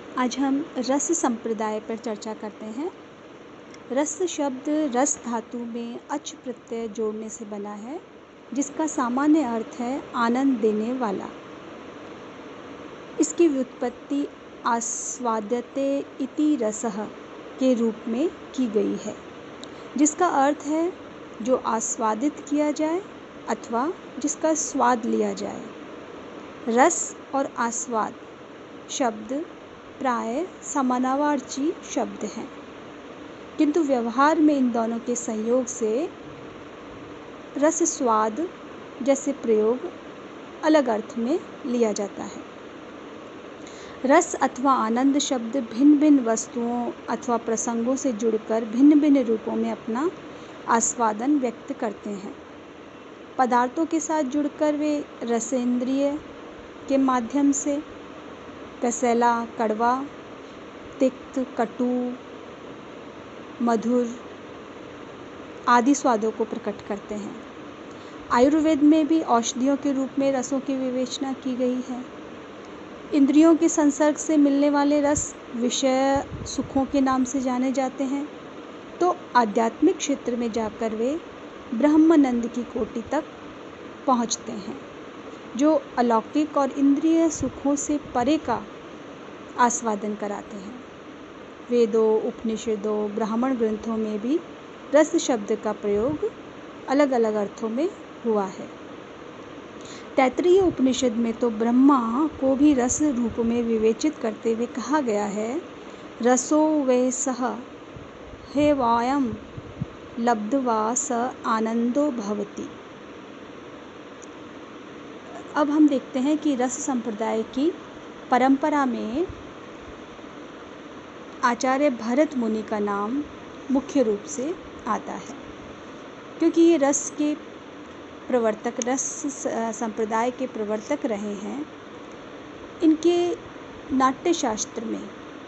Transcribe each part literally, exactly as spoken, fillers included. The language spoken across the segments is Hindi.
आज हम रस संप्रदाय पर चर्चा करते हैं। रस शब्द रस धातु में अच प्रत्यय जोड़ने से बना है, जिसका सामान्य अर्थ है आनंद देने वाला। इसकी व्युत्पत्ति आस्वाद्यते इति रसः के रूप में की गई है, जिसका अर्थ है जो आस्वादित किया जाए अथवा जिसका स्वाद लिया जाए। रस और आस्वाद शब्द प्राय समानार्थी शब्द हैं, किंतु व्यवहार में इन दोनों के संयोग से रस स्वाद जैसे प्रयोग अलग अर्थ में लिया जाता है। रस अथवा आनंद शब्द भिन्न भिन्न वस्तुओं अथवा प्रसंगों से जुड़कर भिन्न भिन्न रूपों में अपना आस्वादन व्यक्त करते हैं। पदार्थों के साथ जुड़कर वे रसेंद्रिय के माध्यम से कसैला, कड़वा, तिक्त, कटु, मधुर आदि स्वादों को प्रकट करते हैं। आयुर्वेद में भी औषधियों के रूप में रसों की विवेचना की गई है। इंद्रियों के संसर्ग से मिलने वाले रस विषय सुखों के नाम से जाने जाते हैं, तो आध्यात्मिक क्षेत्र में जाकर वे ब्रह्मानंद की कोटि तक पहुंचते हैं, जो अलौकिक और इंद्रिय सुखों से परे का आस्वादन कराते हैं। वेदों, उपनिषदों, ब्राह्मण ग्रंथों में भी रस शब्द का प्रयोग अलग अलग अर्थों में हुआ है। तैत्तिरीय उपनिषद में तो ब्रह्मा को भी रस रूप में विवेचित करते हुए कहा गया है, रसो वै सः हेवायं लब्ध्वा स आनंदो भवति। अब हम देखते हैं कि रस संप्रदाय की परंपरा में आचार्य भरत मुनि का नाम मुख्य रूप से आता है, क्योंकि ये रस के प्रवर्तक, रस संप्रदाय के प्रवर्तक रहे हैं। इनके नाट्यशास्त्र में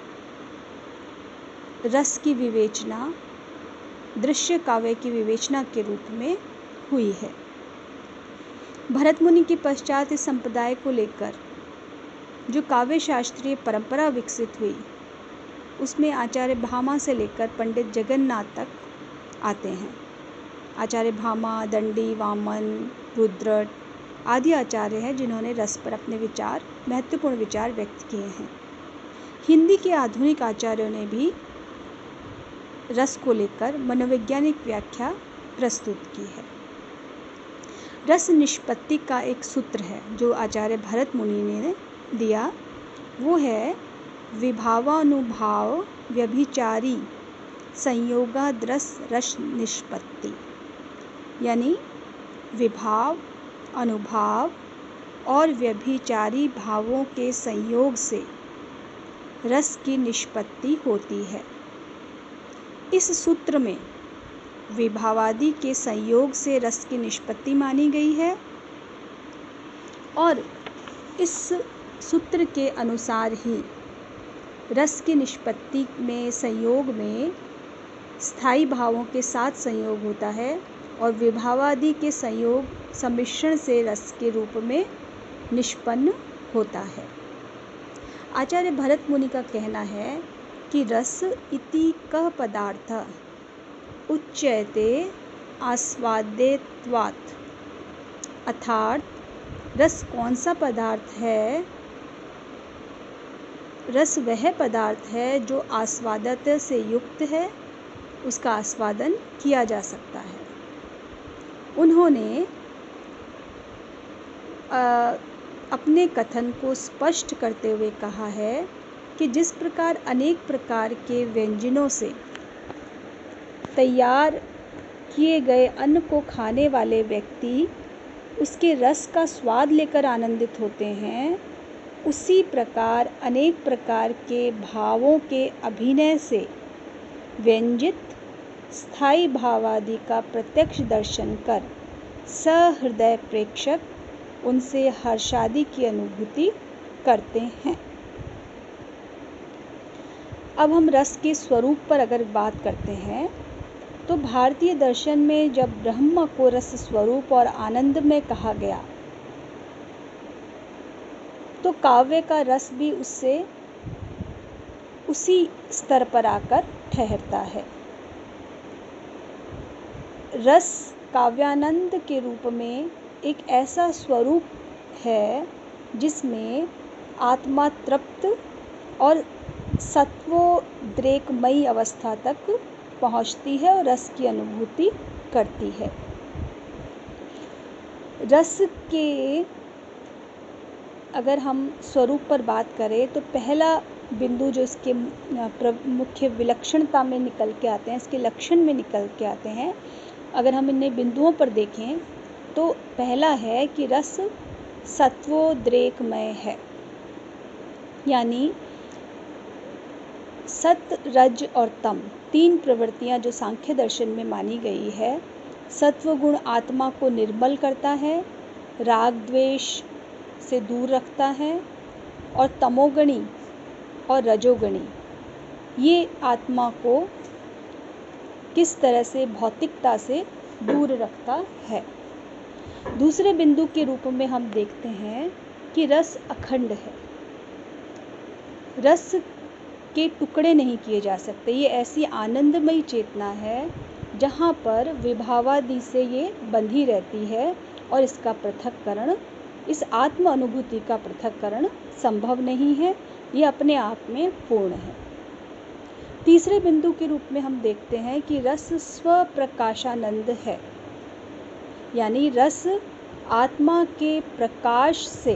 रस की विवेचना दृश्य काव्य की विवेचना के रूप में हुई है। भरत मुनि के पश्चात इस संप्रदाय को लेकर जो काव्य शास्त्रीय परंपरा विकसित हुई, उसमें आचार्य भामा से लेकर पंडित जगन्नाथ तक आते हैं। आचार्य भामा, दंडी, वामन, रुद्रट आदि आचार्य हैं जिन्होंने रस पर अपने विचार, महत्वपूर्ण विचार व्यक्त किए हैं। हिंदी के आधुनिक आचार्यों ने भी रस को लेकर मनोवैज्ञानिक व्याख्या प्रस्तुत की है। रस निष्पत्ति का एक सूत्र है जो आचार्य भरत मुनि ने दिया, वो है विभावानुभाव व्यभिचारी संयोगाद्रस रस निष्पत्ति। यानी विभाव, अनुभाव और व्यभिचारी भावों के संयोग से रस की निष्पत्ति होती है। इस सूत्र में विभावादि के संयोग से रस की निष्पत्ति मानी गई है और इस सूत्र के अनुसार ही रस की निष्पत्ति में संयोग में स्थायी भावों के साथ संयोग होता है और विभावादि के संयोग सम्मिश्रण से रस के रूप में निष्पन्न होता है। आचार्य भरत मुनि का कहना है कि रस इति कः पदार्थ उच्यते आस्वाद्यत्वात्, अर्थात रस कौन सा पदार्थ है? रस वह पदार्थ है जो आस्वादत से युक्त है, उसका आस्वादन किया जा सकता है। उन्होंने आ, अपने कथन को स्पष्ट करते हुए कहा है कि जिस प्रकार अनेक प्रकार के व्यंजनों से तैयार किए गए अन्न को खाने वाले व्यक्ति उसके रस का स्वाद लेकर आनंदित होते हैं, उसी प्रकार अनेक प्रकार के भावों के अभिनय से व्यंजित स्थायी भावादि का प्रत्यक्ष दर्शन कर सहृदय प्रेक्षक उनसे हर्षादि की अनुभूति करते हैं। अब हम रस के स्वरूप पर अगर बात करते हैं तो भारतीय दर्शन में जब ब्रह्म को रस स्वरूप और आनंद में कहा गया तो काव्य का रस भी उससे उसी स्तर पर आकर ठहरता है। रस काव्यानंद के रूप में एक ऐसा स्वरूप है जिसमें आत्मा तृप्त और सत्वोद्रेकमयी अवस्था तक पहुंचती है और रस की अनुभूति करती है। रस के अगर हम स्वरूप पर बात करें तो पहला बिंदु जो इसके मुख्य विलक्षणता में निकल के आते हैं, इसके लक्षण में निकल के आते हैं, अगर हम इन्हें बिंदुओं पर देखें तो पहला है कि रस सत्वोद्रेकमय है, यानी सत, रज और तम तीन प्रवृत्तियां जो सांख्य दर्शन में मानी गई है। सत्वगुण आत्मा को निर्मल करता है, राग द्वेष से दूर रखता है, और तमोगणी और रजोगणी ये आत्मा को किस तरह से भौतिकता से दूर रखता है। दूसरे बिंदु के रूप में हम देखते हैं कि रस अखंड है, रस के टुकड़े नहीं किए जा सकते। ये ऐसी आनंदमयी चेतना है जहाँ पर विभावादि से ये बंधी रहती है और इसका पृथक्करण, इस आत्म अनुभूति का पृथक्करण संभव नहीं है, ये अपने आप में पूर्ण है। तीसरे बिंदु के रूप में हम देखते हैं कि रस स्वप्रकाशानंद है, यानी रस आत्मा के प्रकाश से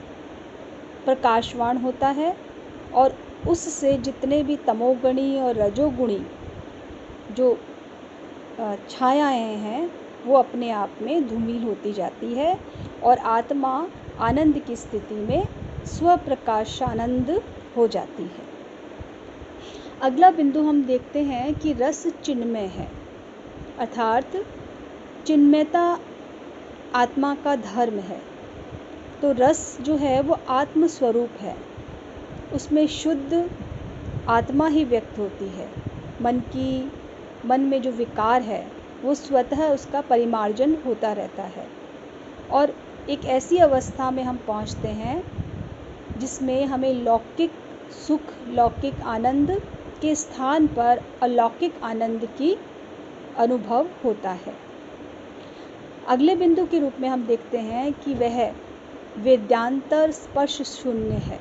प्रकाशवान होता है और उससे जितने भी तमोगुणी और रजोगुणी जो छायाएं हैं वो अपने आप में धूमिल होती जाती है और आत्मा आनंद की स्थिति में स्वप्रकाशानंद हो जाती है। अगला बिंदु हम देखते हैं कि रस चिन्मय है, अर्थात चिन्मयता आत्मा का धर्म है। तो रस जो है वो आत्म स्वरूप है, उसमें शुद्ध आत्मा ही व्यक्त होती है। मन की मन में जो विकार है वो स्वतः उसका परिमार्जन होता रहता है और एक ऐसी अवस्था में हम पहुंचते हैं जिसमें हमें लौकिक सुख, लौकिक आनंद के स्थान पर अलौकिक आनंद की अनुभव होता है। अगले बिंदु के रूप में हम देखते हैं कि वह वेदांतर स्पर्श शून्य है।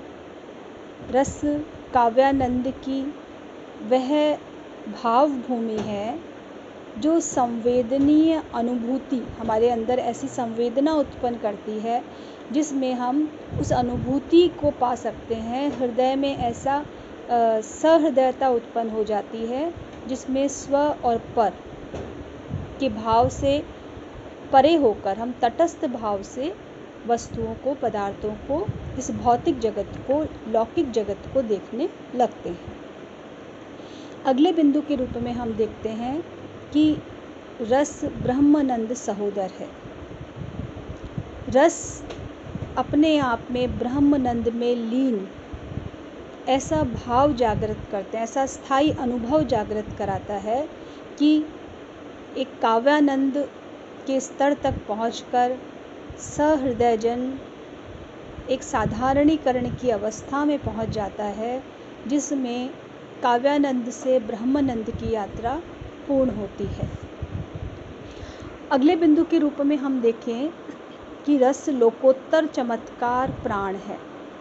रस काव्यानंद की वह भाव भूमि है जो संवेदनीय अनुभूति, हमारे अंदर ऐसी संवेदना उत्पन्न करती है जिसमें हम उस अनुभूति को पा सकते हैं। हृदय में ऐसा सहृदयता उत्पन्न हो जाती है जिसमें स्व और पर के भाव से परे होकर हम तटस्थ भाव से वस्तुओं को, पदार्थों को, इस भौतिक जगत को, लौकिक जगत को देखने लगते हैं। अगले बिंदु के रूप में हम देखते हैं कि रस ब्रह्मानंद सहोदर है। रस अपने आप में ब्रह्मानंद में लीन ऐसा भाव जागृत करते हैं, ऐसा स्थायी अनुभव जागृत कराता है कि एक काव्यानंद के स्तर तक पहुंचकर सहृदयजन एक साधारणीकरण की अवस्था में पहुंच जाता है जिसमें काव्यानंद से ब्रह्मानंद की यात्रा पूर्ण होती है। अगले बिंदु के रूप में हम देखें कि रस लोकोत्तर चमत्कार प्राण है।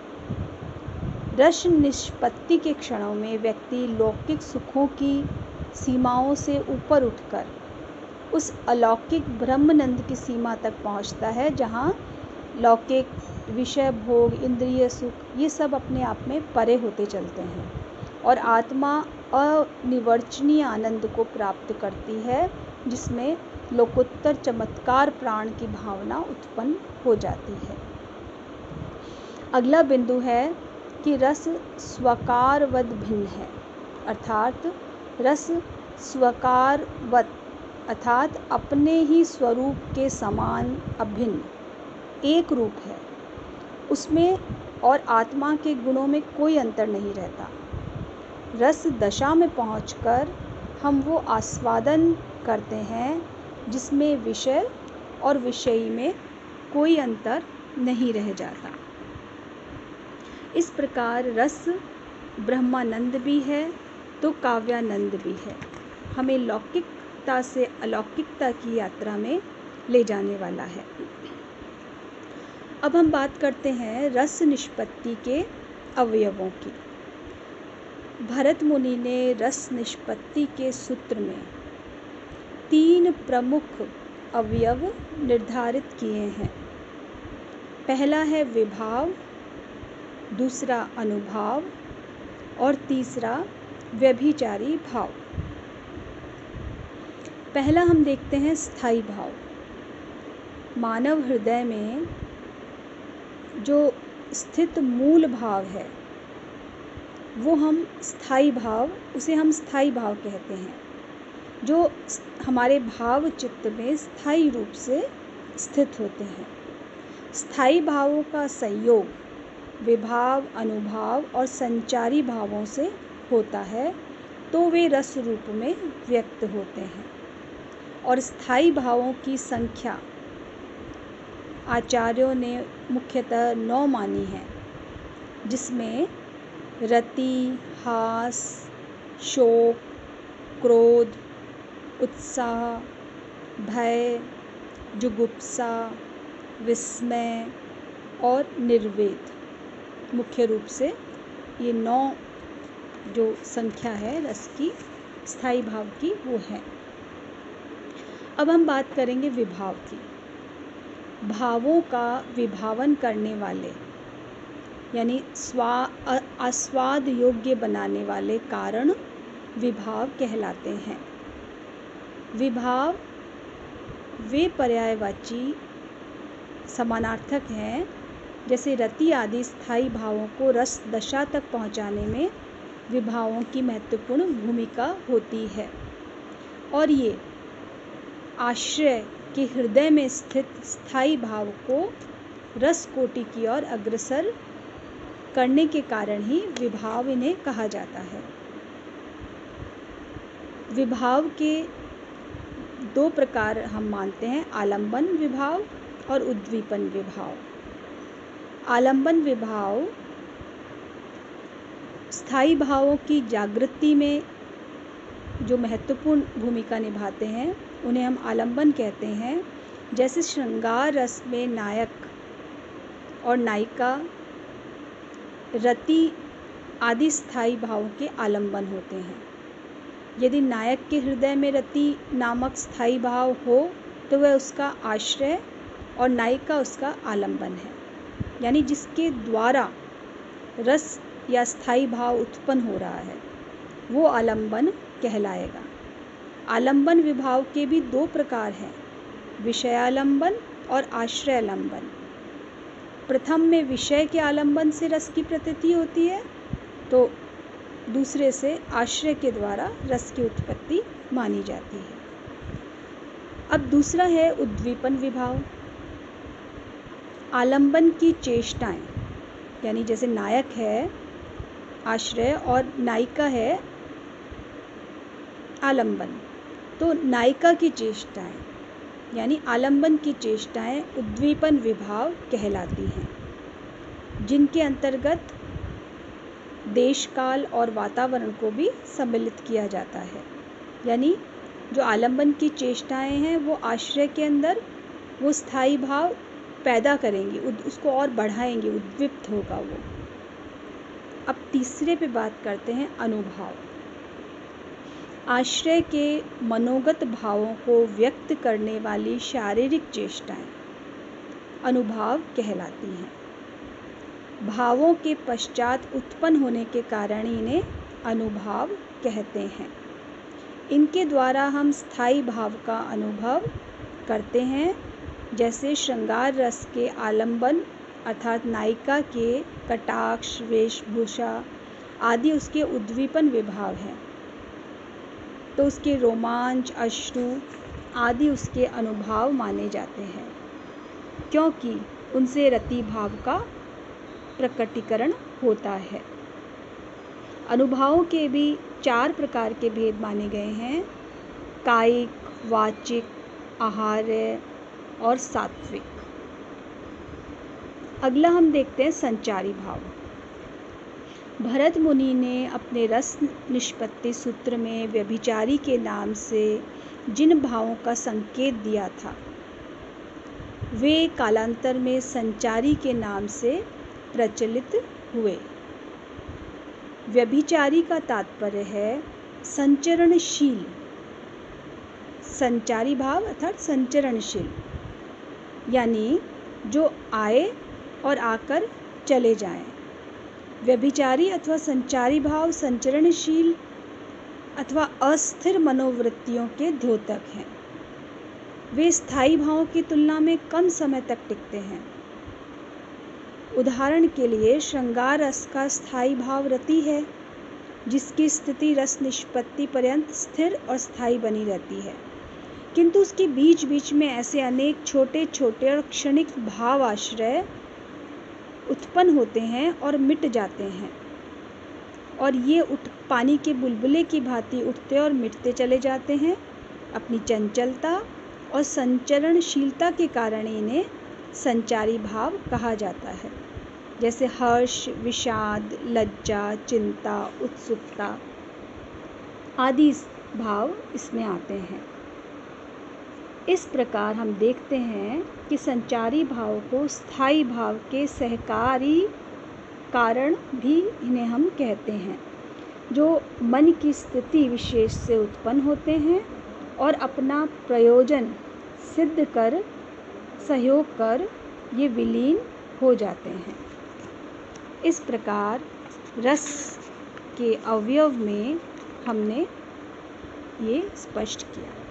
रस निष्पत्ति के क्षणों में व्यक्ति लौकिक सुखों की सीमाओं से ऊपर उठकर उस अलौकिक ब्रह्मानंद की सीमा तक पहुंचता है जहां लौकिक विषय भोग, इंद्रिय सुख ये सब अपने आप में परे होते चलते हैं और आत्मा अनिवर्चनीय आनंद को प्राप्त करती है जिसमें लोकोत्तर चमत्कार प्राण की भावना उत्पन्न हो जाती है। अगला बिंदु है कि रस स्वकारवद भिन्न है, अर्थात रस स्वकारवत अर्थात अपने ही स्वरूप के समान अभिन्न एक रूप है, उसमें और आत्मा के गुणों में कोई अंतर नहीं रहता। रस दशा में पहुंचकर हम वो आस्वादन करते हैं जिसमें विषय और विषयी में कोई अंतर नहीं रह जाता। इस प्रकार रस ब्रह्मानंद भी है तो काव्यानंद भी है, हमें लौकिकता से अलौकिकता की यात्रा में ले जाने वाला है। अब हम बात करते हैं रस निष्पत्ति के अवयवों की। भरत मुनि ने रस निष्पत्ति के सूत्र में तीन प्रमुख अवयव निर्धारित किए हैं। पहला है विभाव, दूसरा अनुभाव और तीसरा व्यभिचारी भाव। पहला हम देखते हैं स्थायी भाव। मानव हृदय में जो स्थित मूल भाव है वो हम स्थायी भाव उसे हम स्थायी भाव कहते हैं, जो हमारे भाव चित्त में स्थायी रूप से स्थित होते हैं। स्थायी भावों का संयोग विभाव, अनुभाव और संचारी भावों से होता है तो वे रस रूप में व्यक्त होते हैं। और स्थायी भावों की संख्या आचार्यों ने मुख्यतः नौ मानी है, जिसमें रति, हास, शोक, क्रोध, उत्साह, भय, जुगुप्सा, विस्मय और निर्वेद मुख्य रूप से ये नौ जो संख्या है रस की स्थायी भाव की वो है। अब हम बात करेंगे विभाव की। भावों का विभावन करने वाले यानी स्वा आस्वाद योग्य बनाने वाले कारण विभाव कहलाते हैं। विभाव वे पर्यायवाची समानार्थक हैं, जैसे रति आदि स्थायी भावों को रस दशा तक पहुंचाने में विभावों की महत्वपूर्ण भूमिका होती है और ये आश्रय के हृदय में स्थित स्थायी भाव को रस कोटि की ओर अग्रसर करने के कारण ही विभाव इन्हें कहा जाता है। विभाव के दो प्रकार हम मानते हैं, आलंबन विभाव और उद्दीपन विभाव। आलंबन विभाव स्थायी भावों की जागृति में जो महत्वपूर्ण भूमिका निभाते हैं उन्हें हम आलंबन कहते हैं। जैसे श्रृंगार रस में नायक और नायिका, रति आदि स्थायी भावों के आलंबन होते हैं। यदि नायक के हृदय में रति नामक स्थायी भाव हो तो वह उसका आश्रय और नायिका उसका आलंबन है, यानी जिसके द्वारा रस या स्थायी भाव उत्पन्न हो रहा है वो आलंबन कहलाएगा। आलंबन विभाव के भी दो प्रकार हैं, विषयालंबन और आश्रयालंबन। प्रथम में विषय के आलंबन से रस की प्रतीति होती है तो दूसरे से आश्रय के द्वारा रस की उत्पत्ति मानी जाती है। अब दूसरा है उद्दीपन विभाव। आलंबन की चेष्टाएं, यानी जैसे नायक है आश्रय और नायिका है आलंबन, तो नायिका की चेष्टाएं यानी आलंबन की चेष्टाएं उद्दीपन विभाव कहलाती हैं, जिनके अंतर्गत देश काल और वातावरण को भी सम्मिलित किया जाता है। यानी जो आलंबन की चेष्टाएं हैं वो आश्रय के अंदर वो स्थायी भाव पैदा करेंगी, उसको और बढ़ाएंगे, उद्दीप्त होगा वो। अब तीसरे पे बात करते हैं अनुभाव। आश्रय के मनोगत भावों को व्यक्त करने वाली शारीरिक चेष्टाएं अनुभाव कहलाती हैं। भावों के पश्चात उत्पन्न होने के कारण इन्हें अनुभाव कहते हैं। इनके द्वारा हम स्थायी भाव का अनुभव करते हैं, जैसे श्रृंगार रस के आलंबन अर्थात नायिका के कटाक्ष, वेशभूषा आदि उसके उद्दीपन विभाव हैं, तो उसके रोमांच, अश्रु आदि उसके अनुभाव माने जाते हैं, क्योंकि उनसे रति भाव का प्रकटीकरण होता है। अनुभावों के भी चार प्रकार के भेद माने गए हैं, कायिक, वाचिक, आहार्य और सात्विक। अगला हम देखते हैं संचारी भाव। भरत मुनि ने अपने रस निष्पत्ति सूत्र में व्यभिचारी के नाम से जिन भावों का संकेत दिया था वे कालांतर में संचारी के नाम से प्रचलित हुए। व्यभिचारी का तात्पर्य है संचरणशील, संचारी भाव अर्थात संचरणशील, यानी जो आए और आकर चले जाएं। व्यभिचारी अथवा संचारी भाव संचरणशील अथवा अस्थिर मनोवृत्तियों के द्योतक हैं। वे स्थायी भावों की तुलना में कम समय तक टिकते हैं। उदाहरण के लिए श्रृंगार रस का स्थायी भाव रति है, जिसकी स्थिति रस निष्पत्ति पर्यंत स्थिर और स्थायी बनी रहती है, किंतु उसके बीच बीच में ऐसे अनेक छोटे छोटे और क्षणिक भाव आश्रय उत्पन्न होते हैं और मिट जाते हैं, और ये उठ पानी के बुलबुले की भांति उठते और मिटते चले जाते हैं। अपनी चंचलता और संचरणशीलता के कारण इन्हें संचारी भाव कहा जाता है, जैसे हर्ष, विषाद, लज्जा, चिंता, उत्सुकता आदि भाव इसमें आते हैं। इस प्रकार हम देखते हैं कि संचारी भाव को स्थायी भाव के सहकारी कारण भी इन्हें हम कहते हैं, जो मन की स्थिति विशेष से उत्पन्न होते हैं और अपना प्रयोजन सिद्ध कर सहयोग कर ये विलीन हो जाते हैं। इस प्रकार रस के अवयव में हमने ये स्पष्ट किया।